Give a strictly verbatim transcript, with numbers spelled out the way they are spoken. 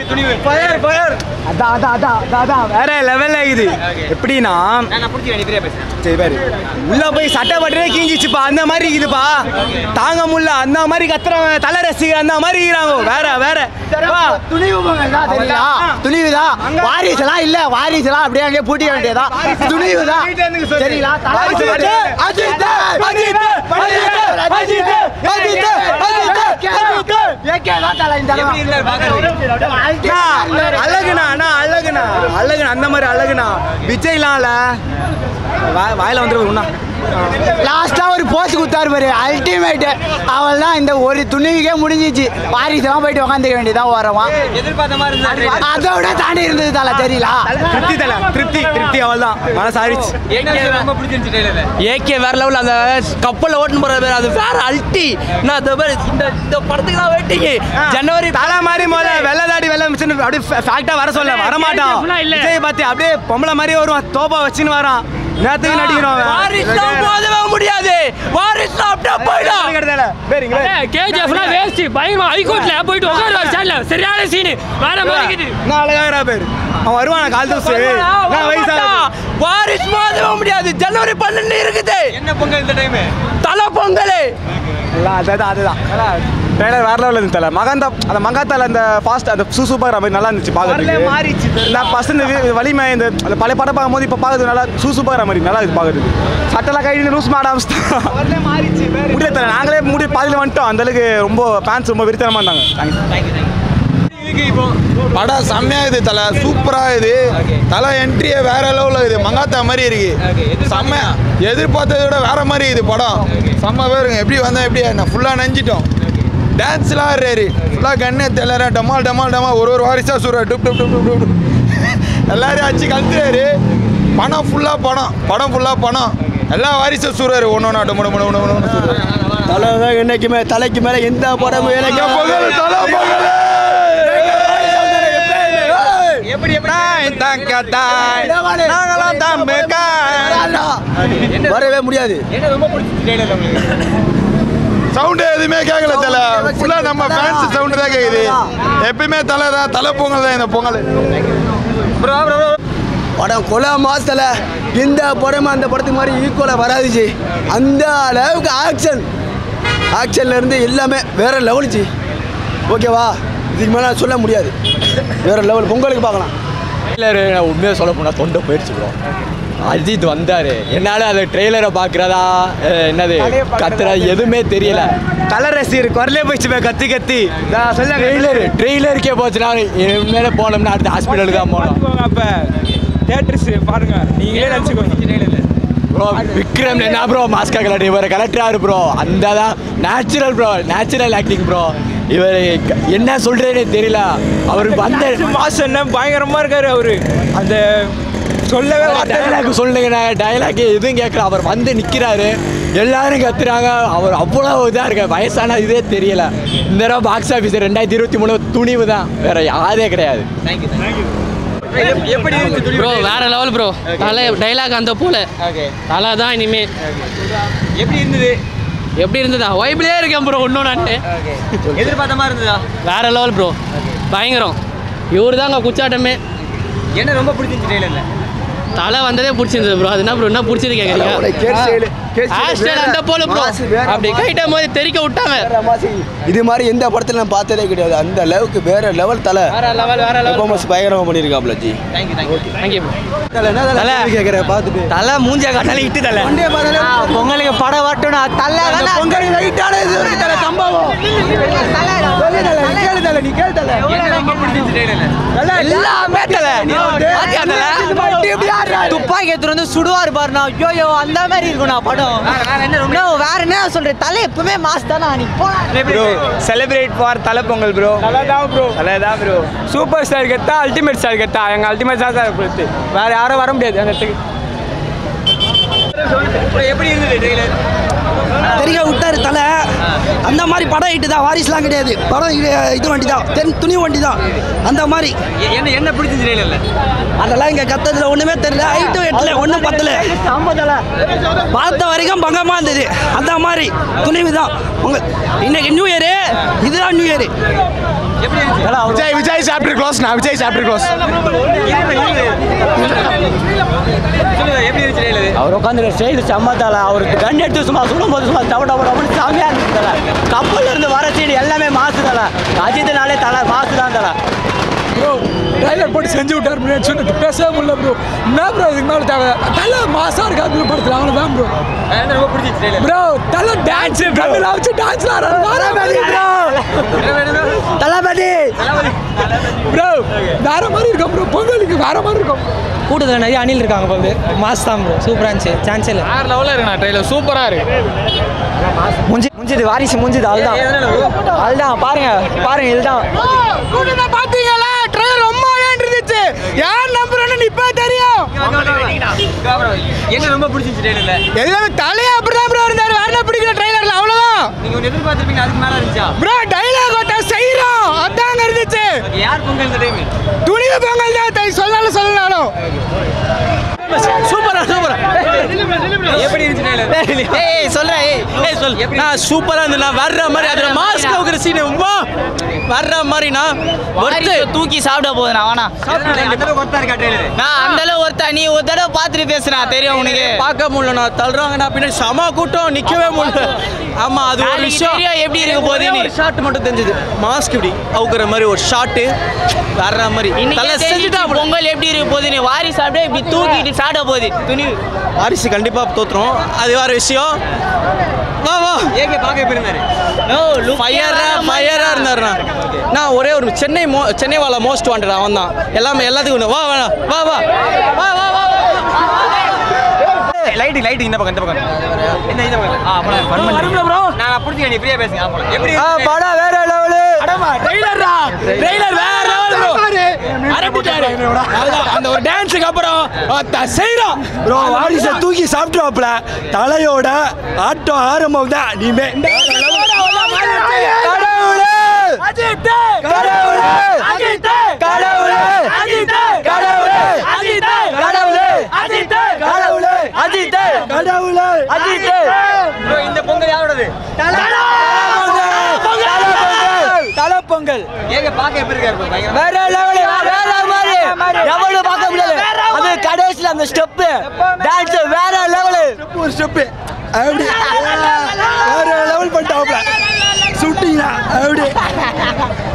துணிவு fire fire அதான் அதான் அதான் அதான் வேற லெவல்ல இது எப்படின்னா நான் புடிச்சேன் நீ பெரிய பேசுறேன் சரி பாரு உள்ள போய் சட்டை பட்டே கீஞ்சிச்சுப்பா அந்த மாதிரி இருக்குதுப்பா தாங்க முடியல அந்த மாதிரி கத்துறவன் தலை ரசிகர் அந்த மாதிரி இருக்காங்க வேற வேற துணிவு தெரியா துணிவுதான் வாரிசுலாம் இல்ல வாரிசுலாம் அப்படியே அங்கே பூட்டிக்க வேண்டியதா துணிவுதான் சரிங்களா அஜித் அஜித் அஜித் அஜித் அழகுண்ணா அண்ணா அழகுண்ணா அழகுண்ணா அந்த மாதிரி அழகுண்ணா விஜய்லாம்ல வாயில வந்துருவா லாஸ்டா ஒரு போஸ்ட் கொடுத்தாரு பாரு அல்டிமேட் அவள் தான் இந்த ஒரு துணிவுக்கே முடிஞ்சிச்சு வாரிசுலாம் போயிட்டு உட்காந்துக்க வேண்டியதான் வரவான் எதிர்பார்த்த மாதிரி இருந்தாரு அதோட தாண்டி இருந்தது தலை தெரியல திருப்தி தலை திருப்தி திருப்தி அவள் தான் மனசாரிச்சு ரொம்ப பிடிச்சிருச்சு ஏகே வேற லெவல் அந்த கப்பல்ல ஓட்டுன்னு போற பேர் அது வேற அல்டி நான் இந்த இந்த படத்துக்கு தான் வெயிட்டிங் ஜனவரி தலை மாதிரி போல வெள்ளதாடி வெள்ள மிஷின் அப்படியே ஃபேக்டா வர சொல்ல வர மாட்டான் விஜய் பார்த்து அப்படியே பொம்பளை மாதிரி வருவான் தோப்பா வச்சுன்னு வரான் நேத்துக்கு நடிக்கிறோம் வாரிசு போதவே முடியாது வாரிசு அப்படியே போய்டும் பேருங்க கேஜிஎஃப்ல வேஸ்ட் பயமா ஹைகோர்ட்ல போயிட்டு உட்கார்றாரு சேல்ல சரியான சீன் வேற மாதிரி நான் அழகாரா பேர் அவன் வருவான் கால் தூசு நான் வயசா வாரிசு போதவே முடியாது ஜனவரி பன்னெண்டு இருக்குது என்ன பொங்கல் இந்த டைம் தல பொங்கல் இல்ல அதுதான் அதுதான் ட்ரெய்லர் வேற லெவல்ல இருந்துச்சு தல மகாந்தா அந்த மகாத்தால அந்த ஃபாஸ்ட் அந்த சூசூப்பர் மாதிரி நல்லா இருந்துச்சு பாக்குறதுக்கு மாறிச்சு நான் ஃபர்ஸ்ட் இந்த வலிமை இந்த அந்த பழைய படம் பார்க்கும்போது இப்போ பார்க்கறது நல்லா சூசூப்பர் மாதிரி நல்லா இருக்கு பார்க்கறது சட்டெல்லாம் கையில் லூஸ் மாடாம மாறிச்சு முடியல தல நாங்களே முடி பாதியில் வந்துட்டோம் அந்த அளவுக்கு ரொம்ப ஃபேன்ஸ் ரொம்ப விருத்தனமா இருந்தாங்க படம் செம்மையா இது தலை சூப்பரா இது தலை என்ட்ரியே வேற லெவலில் இது மங்காத்தா மாதிரி இருக்கு செம்மையா எதிர்பார்த்ததை விட வேற மாதிரி இது படம் செம்ம பேருங்க எப்படி வந்தோம் எப்படி நான் ஃபுல்லாக நஞ்சிட்டோம் டான்ஸ்லாம் ஆடுறாரு ஃபுல்லாக கண்ணே தெரியல டமால் டமால் டமால் ஒரு ஒரு வாரிசா சூற டுப் டுப் டுப் டுப் டுப் எல்லாரையும் அடிச்சு கழுத்துறாரு பணம் ஃபுல்லாக பணம் படம் ஃபுல்லாக பணம் எல்லா வாரிசும் சூறாரு ஒன்று ஒன்று முட முட முட முட சூறாரு தலை தான் என்னைக்குமே தலைக்கு மேலே எந்த படமும் எனக்கு பொங்கல் தலை பொங்கல் எப்படி வரவே முடியாது சவுண்ட் எதுவுமே கேட்கல தலை ஃபுல்லா நம்ம ஃபேன்ஸ் சவுண்ட் தான் கேக்குது எப்பயுமே தலை தான் தலை பொங்கல் தான் இந்த பொங்கல் படம் கொலை மாசத்துல இந்த படமும் அந்த படத்துக்கு மாதிரி ஈக்குவலாக வராதுச்சு அந்த அளவுக்கு ஆக்ஷன் ஆக்ஷன்ல இருந்து எல்லாமே வேற லெவலுச்சு ஓகேவா இதுக்கு மேலே சொல்ல முடியாது வேற லெவல் பொங்கலுக்கு பார்க்கலாம் ட்ரெய்லரு உண்மையாக சொல்ல போனால் தொண்டை போயிடுச்சு ப்ரோ அஜித் வந்தார் என்னால் அந்த ட்ரெய்லரை பார்க்குறதா என்னது கத்துறா எதுவுமே தெரியல கலர் ரசிகர் குரலே போயிடுச்சு கத்தி கத்தி சொல்ல ட்ரெய்லரு ட்ரெய்லருக்கே போச்சுன்னா மேலே போனோம்னா அடுத்த ஹாஸ்பிட்டலுக்கு தான் போனோம் அப்போ தேட்டர்ஸ் பாருங்க நீங்களே நினச்சிக்கோங்க ப்ரோ விக்ரம் என்ன ப்ரோ மாஸ்கா கலர் இவர் கலெக்டராரு ப்ரோ அந்த தான் natural bro natural acting bro இவர் என்ன சொல்றேனே தெரியல அவரு வந்த மாஸ் என்ன பயங்கரமா இருக்காரு அவரு அந்த சொல்லவே டைலாக் சொல்லுங்க டைலாக் எதுவும் கேட்கல அவர் வந்து நிற்கிறாரு எல்லாரும் கத்துறாங்க அவர் அவ்வளோ இதாக இருக்க வயசான இதே தெரியல இந்த தடவை பாக்ஸ் ஆஃபீஸ் ரெண்டாயிரத்தி இருபத்தி மூணு துணிவு தான் வேற யாரே கிடையாது ப்ரோ வேற லெவல் ப்ரோ தலை டைலாக் அந்த போல தலை தான் இனிமே எப்படி இருந்தது எப்படி இருந்ததா வைப்லேயே இருக்கேன் ப்ரோ ஒன்றும் நான் எதிர்பார்த்த மாதிரி இருந்ததா வேற லெவல் ப்ரோ பயங்கரம் இவரு தாங்க குச்சாட்டமே என்ன ரொம்ப பிடிச்சிருந்துச்சு ட்ரெய்லர்ல தலை வந்ததே பிடிச்சிருந்தது ப்ரோ அது என்ன ப்ரோ என்ன பிடிச்சது கேட்குறீங்க அந்த போல ப்ரோ அப்படி கைட்டும் போது தெரிக்க விட்டாங்க இது மாதிரி எந்த படத்துல நான் பார்த்ததே கிடையாது அந்த அளவுக்கு வேற லெவல் தலை வேற லெவல் வேற லெவல் பயங்கரமா பண்ணியிருக்காப்ல ஜி தேங்க்யூ தேங்க்யூ தேங்க்யூ தலை என்ன தலை கேட்குற பார்த்துட்டு தலை மூஞ்சா காட்டாலும் இட்டு தலை பொங்கலுக்கு படம் வரட்டும் தலை பொங்கல் லைட்டான இது வரைக்கும் தலை சம்பவம் நீ கேளு தலை நீ கேளு தலை ரொம்ப பிடிச்சிருந்துச்சு ட்ரெய்லர்ல எல்லாமே தலை துப்பாக்கி எடுத்து வந்து சுடுவார் பாருண்ணா ஐயோ அந்த மாதிரி இருக்குண்ணா படம் வேற என்ன சொல்றேன் தலை எப்பவுமே மாஸ் தானே நீ ப்ரோ செலிப்ரேட் ஃபார் தலை பொங்கல் ப்ரோ தலை தான் ப்ரோ தலை தான் ப்ரோ சூப்பர் ஸ்டார் கெத்தா அல்டிமேட் ஸ்டார் கெத்தா எங்கள் அல்டிமேட் ஸ்டார் தான் கொடுத்து வேற யாரும் வர முடியாது அந்த இடத்துக்கு எப்படி இருந்தது ட்ரெய்லர் தெரிய விட்டாரு தலை அந்த மாதிரி படம் ஹிட்டு தான் வாரிசுலாம் கிடையாது படம் இது வண்டி தான் தென் துணி வண்டி தான் அந்த மாதிரி என்ன என்ன பிடிச்சிருந்துச்சு ட்ரெய்லர்ல அதெல்லாம் இங்கே கத்ததுல ஒன்றுமே தெரியல ஹைட்டும் எட்டல ஒன்றும் பத்தல பார்த்த வரைக்கும் பங்கமாக இருந்தது அந்த மாதிரி துணிவு தான் உங்கள் இன்னைக்கு நியூ இயரு இதுதான் new year Vijay Vijay chapter close நான் விஜய் சாப்டர் க்ளோஸ் அவர் உட்காந்து ஸ்டைல் செம்ம தலை. அவருக்கு கன் எடுத்து சும்மா சுடும் போது சும்மா தவட அப்படின்னு செம்மையாக இருந்துச்சு தலை. கப்பல்ல இருந்து வர சீடு எல்லாமே மாசு தலை. அஜித்னாலே தலை மாசு தான் தலை. ப்ரோ ட்ரைலர் போட்டு செஞ்சு விட்டார் ப்ரோ. சொன்னது பேசவே முடியல ப்ரோ. என்ன ப்ரோ இதுக்கு மேலே தேவை தலை மாசா இருக்கா ப்ரோ படத்தில் அவ்வளோதான் ப்ரோ. ரொம்ப பிடிச்சிச்சு ப்ரோ. தலை டான்ஸ் தமிழ் வச்சு டான்ஸ் ஆடுறாரு தளபதி ப்ரோ. வேற மாதிரி இருக்கும் ப்ரோ. பொங்கலுக்கு வேற மாதிரி இருக்கும். கூட்டத்தில் நிறைய அணில் இருக்காங்க இப்போ வந்து மாஸ் தான் ப்ரோ. சூப்பராக இருந்துச்சு. சான்ஸ் இல்லை. வேறு லெவலில் இருக்குண்ணா ட்ரைலர். சூப்பராக இருக்கு. முஞ்சி முஞ்சிது வாரிசு முஞ்சிது. அதுதான் அதுதான் பாருங்க பாருங்க இதுதான் கூட்டத்தை பார்த்தீங்களா? ட்ரெயிலர் ரொம்ப இருந்துச்சு. யார் நம்புறேன்னு இப்போ தெரியும். என்ன ரொம்ப பிடிச்சிச்சு ட்ரைலர்ல? எல்லாமே தலையா அப்படிதான் ப்ரோ இருந்தாரு. வேற என்ன பிடிக்கல ட்ரெயிலர்ல அவ்வளவுதான். நீங்க ஒன்று எதிர்பார்த்துருப்பீங்க. அதுக்கு மேலே இருந்துச்சா ப்ரோ? டைலாக் ஒட்ட செய்யறோம் அதாங்க இருந்துச்சு. யார் பொங்கல் இந்த டைம்? துணிவு பொங்கல் தான் சொல்லலாம் சொல்லலாம். சூப்பரா சூப்பரா எப்படி இருந்துச்சு ட்ரைலர்? ஏய் சொல்றேன் ஏய் சொல். நான் சூப்பரா இருந்தது. நான் வர்ற மாதிரி அதுல மாஸ்க் வைக்கிற சீன் உம்மா வர்ற மாதிரி நான் ஒருத்த தூக்கி சாப்பிட போகுது. நான் வேணா நான் அந்த அளவு ஒருத்தா. நீ ஒரு தடவை பார்த்துட்டு பேசுனா தெரியும் உனக்கு. பார்க்க முடியல. நான் தள்ளுறாங்க. நான் பின்னாடி சம கூட்டம் நிக்கவே முடியல. ஆமா அது ஒரு விஷயம். எப்படி இருக்க போகுது? ஒரு ஷாட் மட்டும் தெரிஞ்சது. மாஸ்க் இப்படி அவுக்குற மாதிரி ஒரு ஷாட் வர்ற மாதிரி தலை செஞ்சுட்டா. பொங்கல் எப்படி இருக்க போகுது? நீ வாரி சாப்பிட்டு இப்படி தூக்கிட்டு சாப்பிட போகுது. துணி வாரிசு கண்டிப்பா தோத்துரும். அது வேற விஷயம். வா வா ஏகே பார்க்க எப்படி இருந்தாரு? ஃபயரா ஃபயரா இருந்தாருண்ணா. நான் ஒரே ஒரு சென்னை மோ சென்னை வாழ மோஸ்ட் வாண்டட் அவன் தான். எல்லாமே எல்லாத்துக்கும் ஒன்று. வா வா வா வா வா வா வா லைட் லைட் இந்த பக்கம் இந்த பக்கம் என்ன இந்த பக்கம். ஆ போலாம் ஃபன் பண்ணு ப்ரோ. நான் புடிச்சேன். நீ ஃப்ரீயா பேசுங்க. ஆ போலாம். எப்படி படம் வேற லெவலு. அடமா ட்ரைலர்ரா ட்ரைலர் வேற லெவல் ப்ரோ. அரபிட்டாரு அந்த ஒரு டான்ஸ்க்கு அப்புறம் செய்றோம் ப்ரோ. வாரிசை தூக்கி சாப்பிட்டுவாப்ல. தலையோட ஆட்டம் ஆரம்பம் தான். நீமே கடவுளே அஜித் கடவுளே அஜித் கடவுளே அஜித் கடவுளே அஜித் கடவுளே அஜித் கடவுளே அஜித் கடவுளே அஜித். ப்ரோ இந்த பொங்கல் யாரோடது? தலை பொங்கல். ஏங்க பார்க்க எப்படி இருக்காரு? வேற லெவல் வேற மாதிரி எவ்வளவு பார்க்க முடியல. அது கடைசியில் அந்த ஸ்டெப் டான்ஸ் வேற லெவல். ஒரு ஸ்டெப் அப்படி வேற லெவல் பண்ணிட்டாப்ல. சுட்டிங்களா அப்படி